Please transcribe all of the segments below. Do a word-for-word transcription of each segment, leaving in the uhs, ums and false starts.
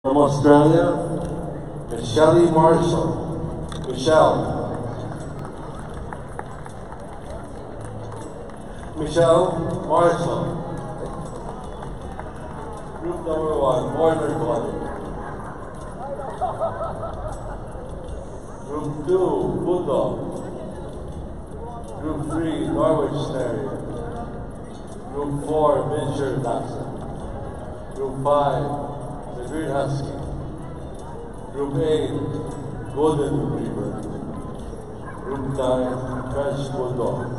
From Australia, Michelle Marshall. Michelle. Michelle Marshall. Group number one, Border Collie. Group two, Bulldog. Group three, Norwich Terrier. Group four, Miniature Dachshund. Group five, the Green Husky. Group eight, Golden Retriever. Group nine, French Bulldog.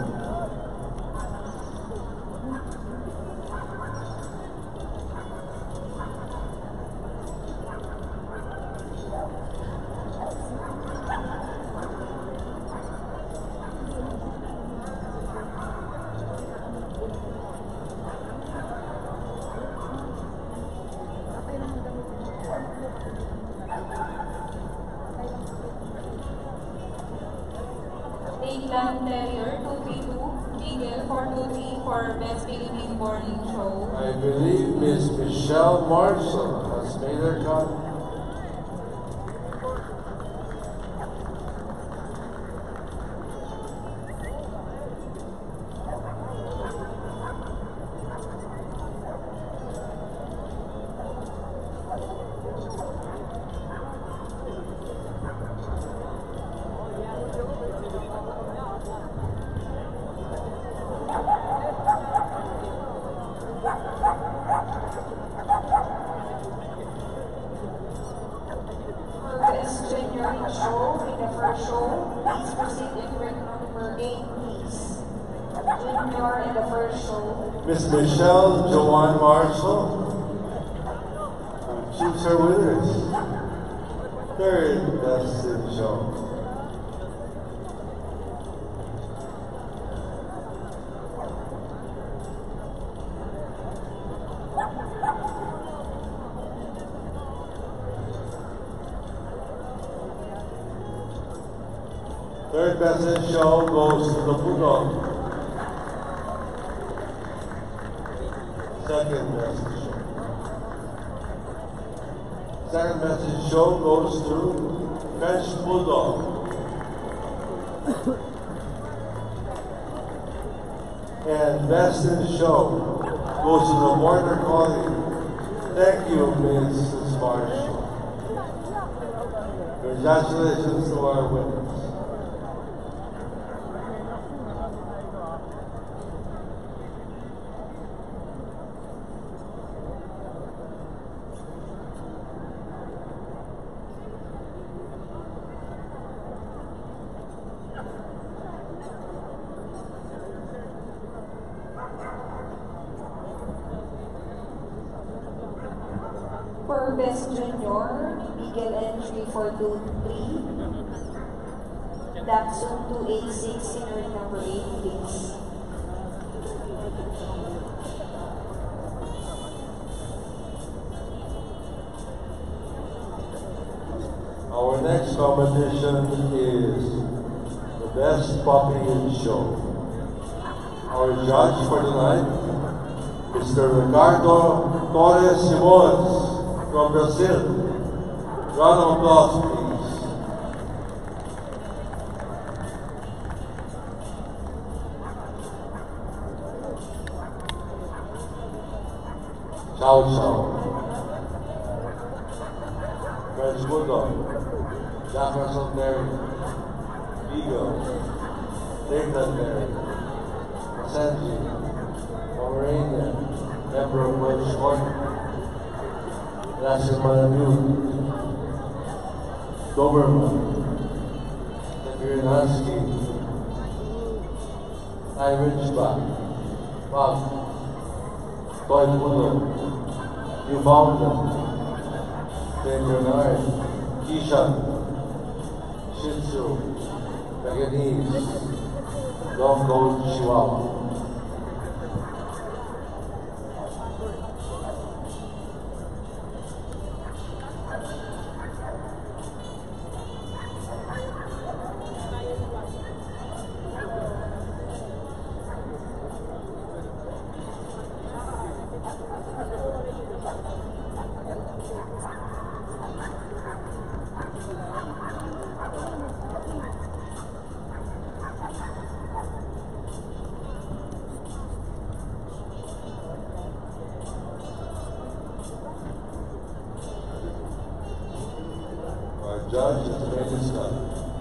England Terrier two three two, Beagle four two three for Best Philippine Morning Show. I believe Miss Michelle Marshall has made her cut. Show in the first show, please proceed in ring number eight, please. Junior in the first show. Miss Michelle Joanne Marshall. Choose her winners. Third best in show. Third best in show goes to the Bulldog. Second best in show. Second best in show goes to French Bulldog. And best in show goes to the Border Collie. Thank you, Missus Marshall. Congratulations to our winners. For Best Junior, Beagle entry four two three, Dachshund two eight six in ring number eight, please. Our next competition is the Best Puppy in Show. Our judge for tonight, Mister Ricardo Torres Simões from Brazil. Round of applause, please. Chow Chow. French Bulldog. Jefferson Terrier. Beagle. Lakeland Terrier. Senji. Pomeranian. Emperor Welsh Hornet. Russian Malamute. Doberman. The Green Husky. High Ridgeback. Pug. Toy Poodle. Newfoundland. Saint Bernard. Keyshawn. Shih Tzu. Pekingese. Long Coat Chihuahua. judge has made his cut.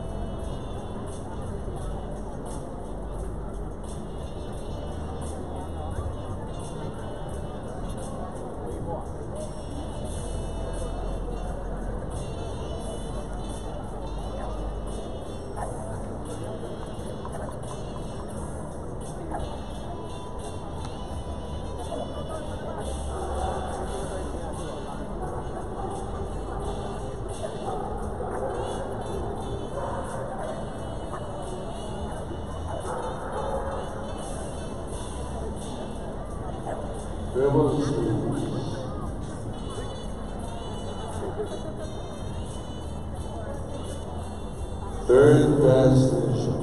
Dribble squeeze. Third best initial.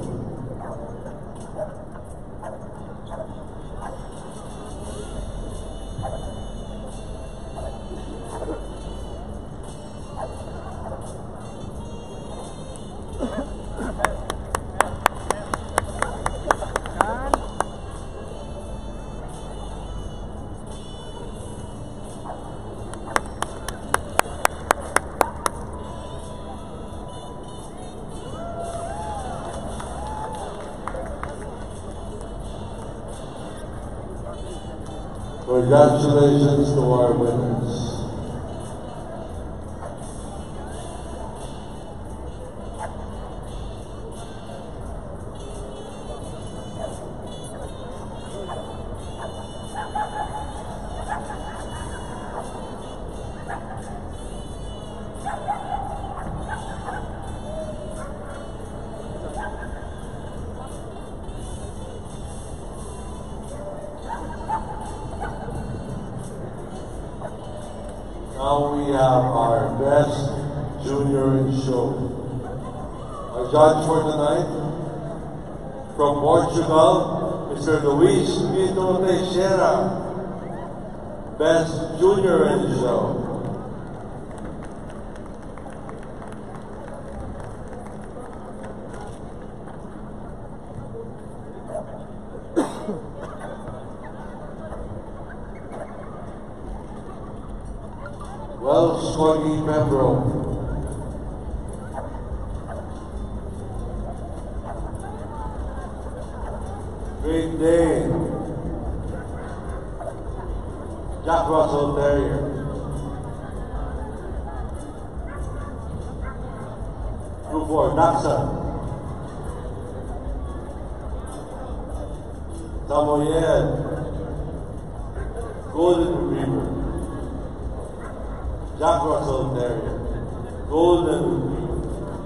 Congratulations to our winners. Now we have our best junior in show. Our judge for tonight, from Portugal, Mister Luis Vito Teixeira, best junior in show. Well, Swaggy Pembroke. Great Dane. Jack Russell Terrier. Group four, Dachshund. Samoyed. Golden Retriever. Jack Russell Terrier, Golden Retriever,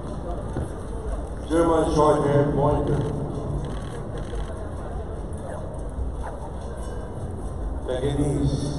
German Short-Haired Pointer, Pekingese,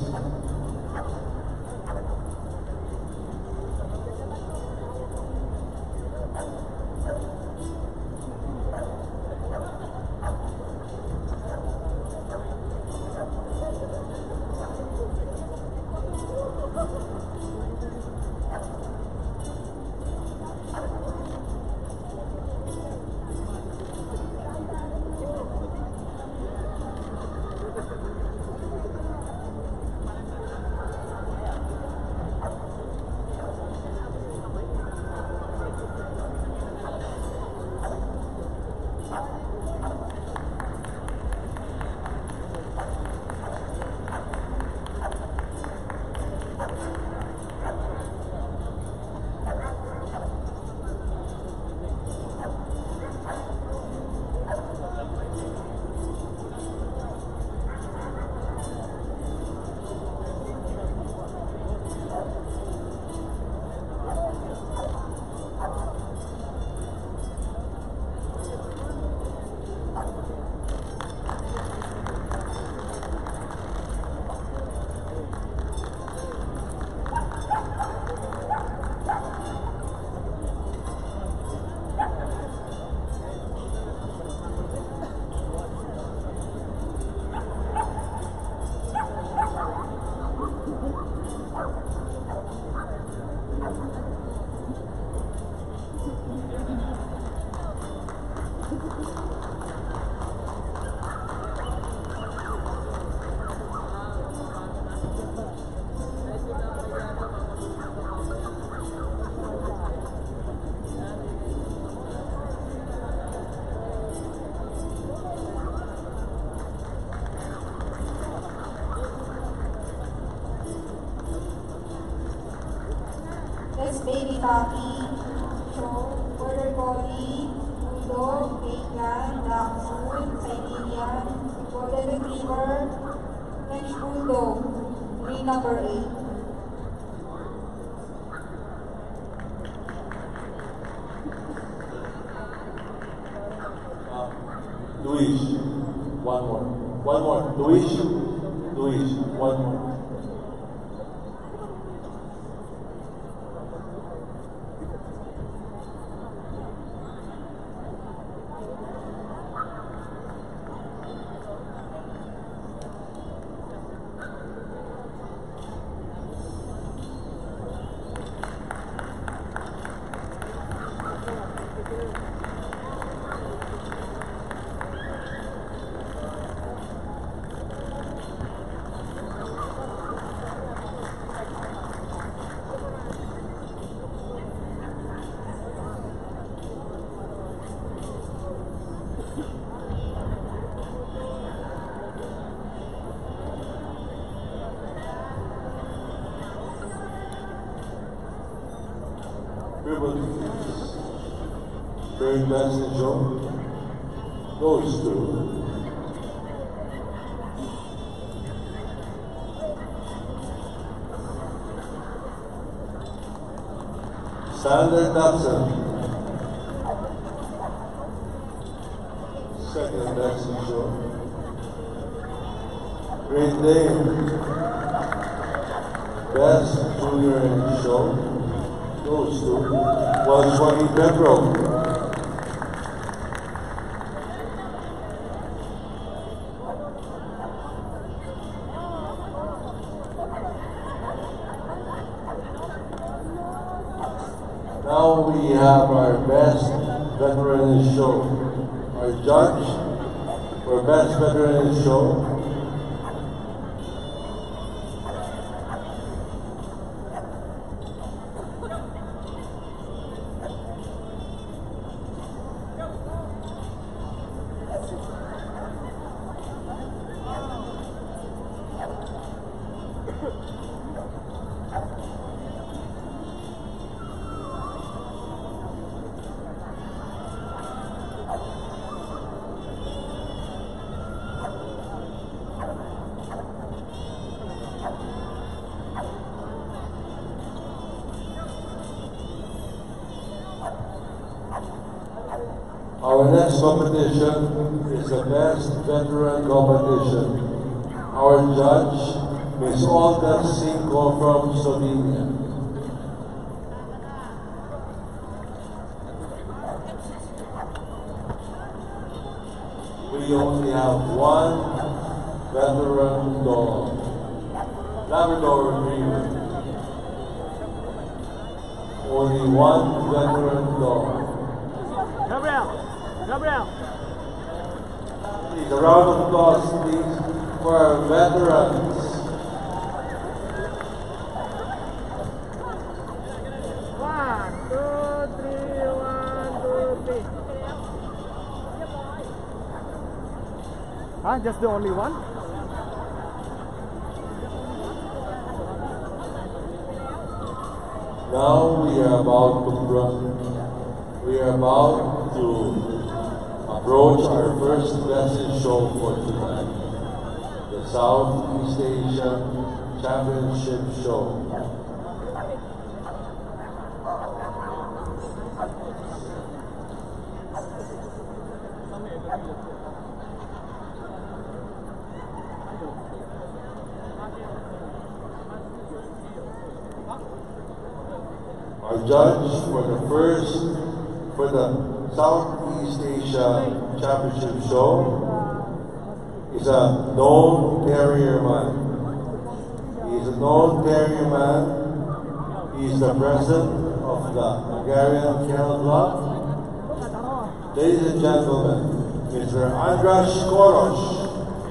is Baby Papi, Show, Border Collie, Bulldog, Bacon, Dachshund, Siberian, Golden Retriever, French Bulldog, breed number eight. Luis, one more. One more. Luis, Luis, one more. Very best in show goes to Sander Dodson. Second best in show. Great Dane. Best junior in show goes to was Joaquin Pembroke. Now we have our best veteran in the show. Our judge for best veteran in the show Our next competition is the best veteran competition. Our judge, Miss Olga Cinco from Slovenia. We only have one veteran dog, Labrador Retriever. Only one veteran dog. Gabriel! Gabriel! Please, a round of applause, please, for our veterans. One, two, three, one, two, three. Huh? Just the only one? Now we are about to br- we are about to approach our first message show for tonight, the Southeast Asia Championship Show. Our judge for the first, for the Southeast Asia Championship Show is a known terrier man. He is a known terrier man. He is the president of the Hungarian Kennel Club. Ladies and gentlemen, Mister Andras Koroz.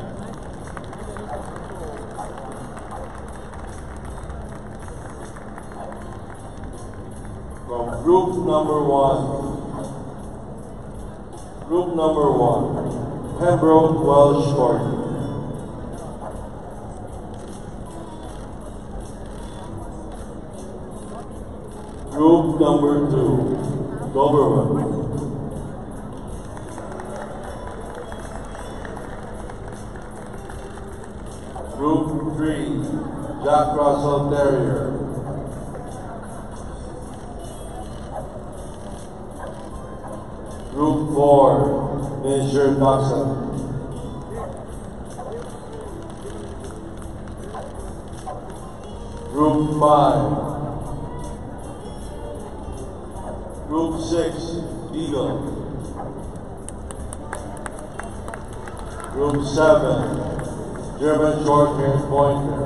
From group number one. Group number one, Pembroke Welsh Corgi. Group number two, Doberman. Group three, Jack Russell Terrier. Group four, Miniature Dachshund. Group five. Group six, Beagle. Group seven, German Short-Haired Pointer.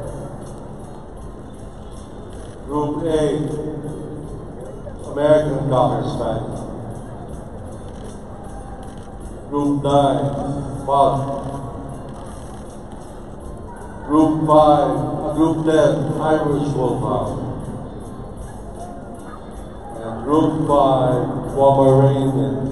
Group eight, American Cocker Spaniel. Group nine, Pug. Group five, uh, Group ten, Irish Wolfhound. And Group five, Pomeranian.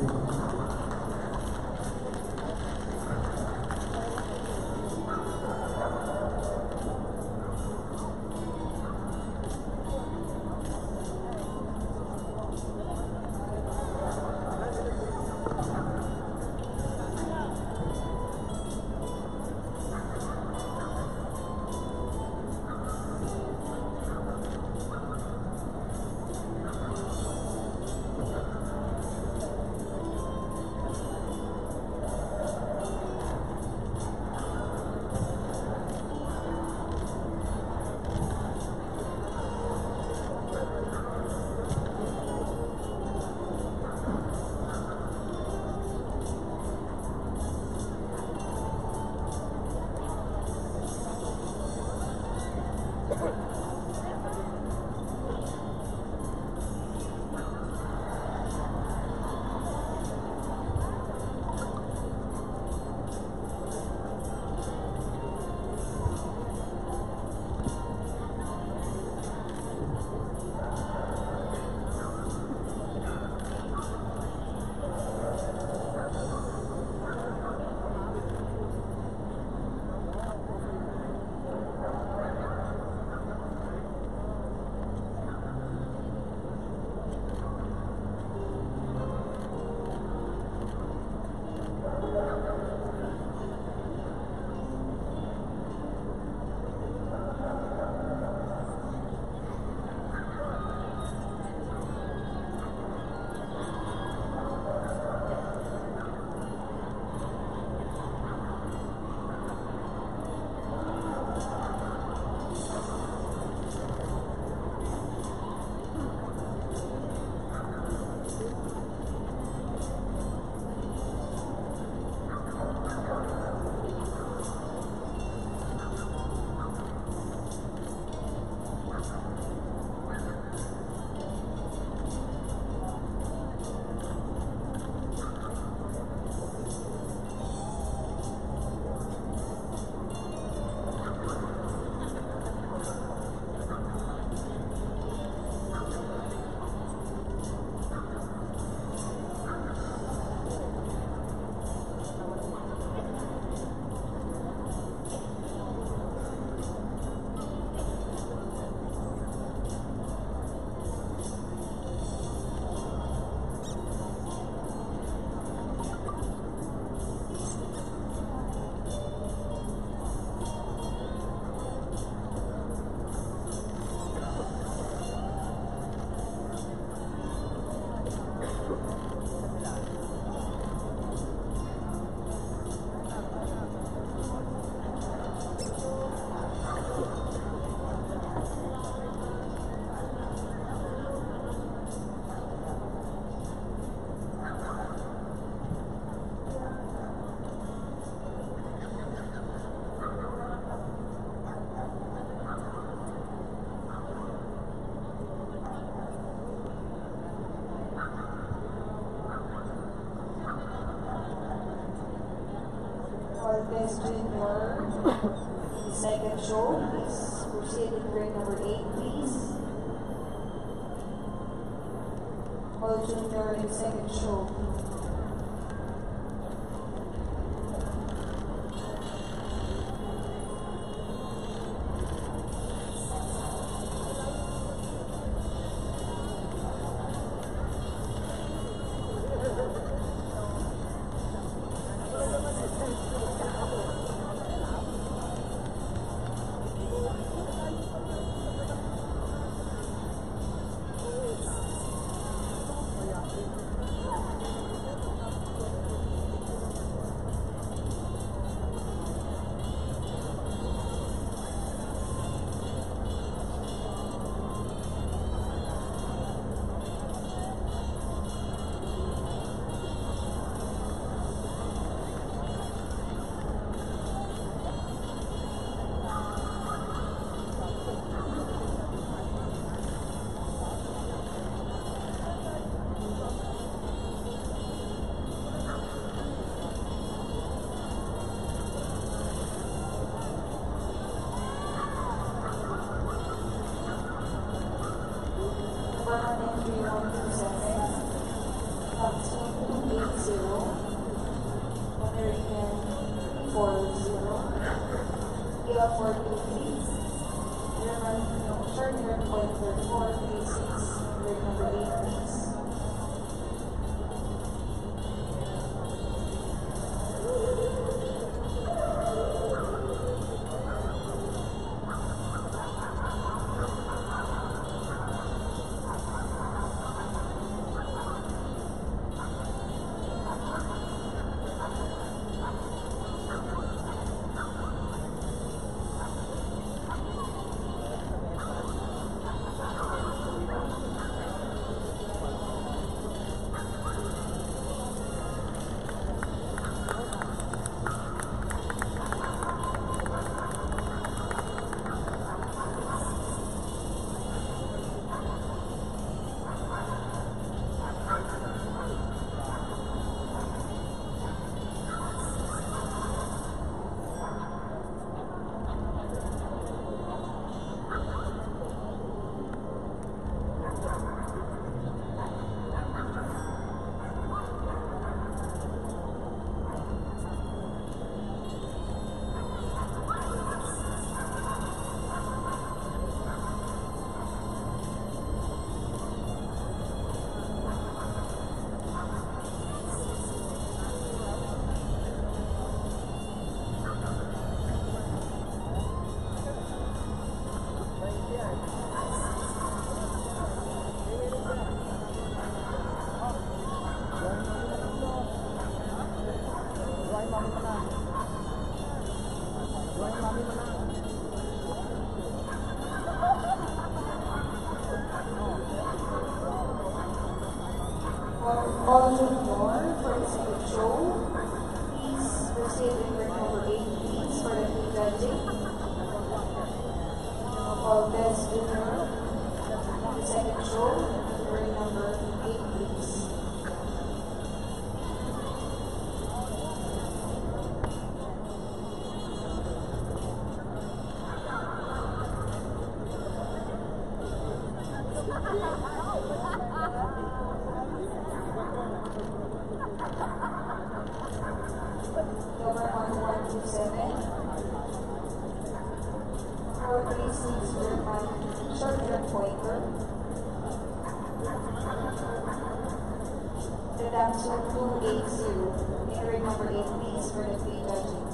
Best Junior, second show, please proceed in grade number eight, please. All Junior in second show. up to two eight zero. American four zero. Give up for two please. German, no, short term point for four three six. Break number eight please. All junior for the second show. Please proceed in break number eight, please, for the free judging. All best junior, the second show, break number eight, please. Number one one two seven. Four three six German short term pointer. The Dapsu two eight zero. Entering number eight please for the free judging.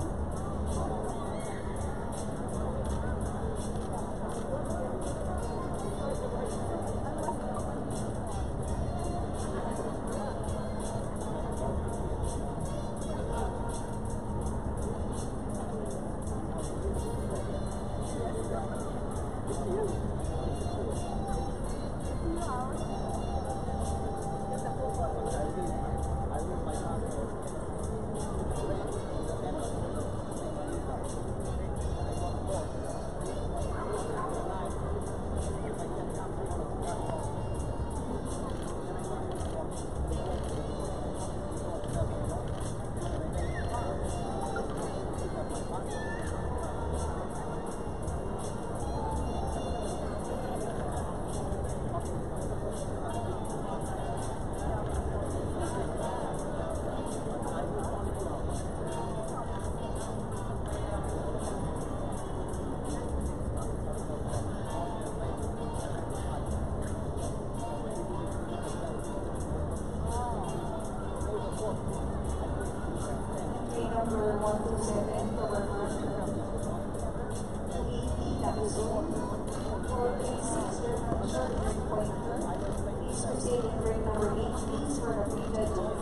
Number one two seven, cover one. two eighty, Dapsu. four three six, German short term pointer. Please proceed in break number eight, please, for the free judging.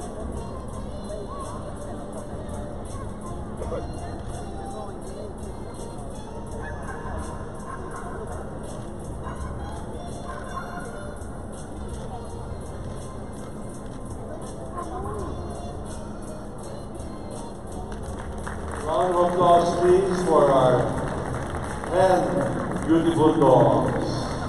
Round of applause, please, for our ten beautiful dogs.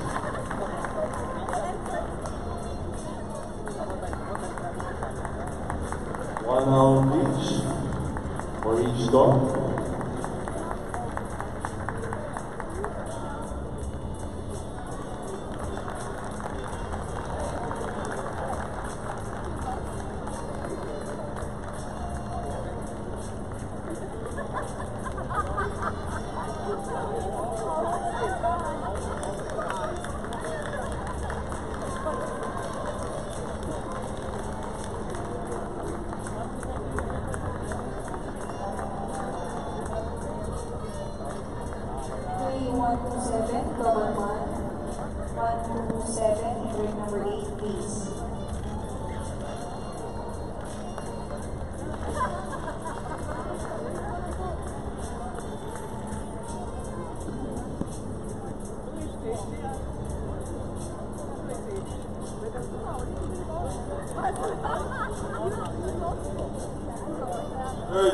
One round each for each dog.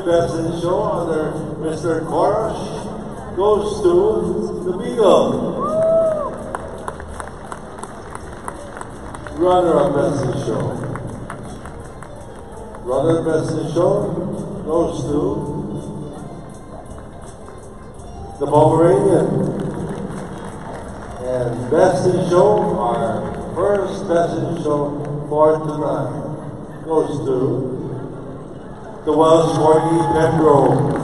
Second best in show under Mister Koroz goes to the Beagle. Runner-up best in show. Runner best in show goes to the Pomeranian. And best in show, our first best in show for tonight, goes to the Welsh Corgi Pembroke.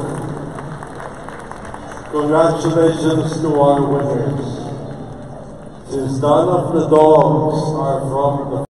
Congratulations to our winners. Since none of the dogs are from the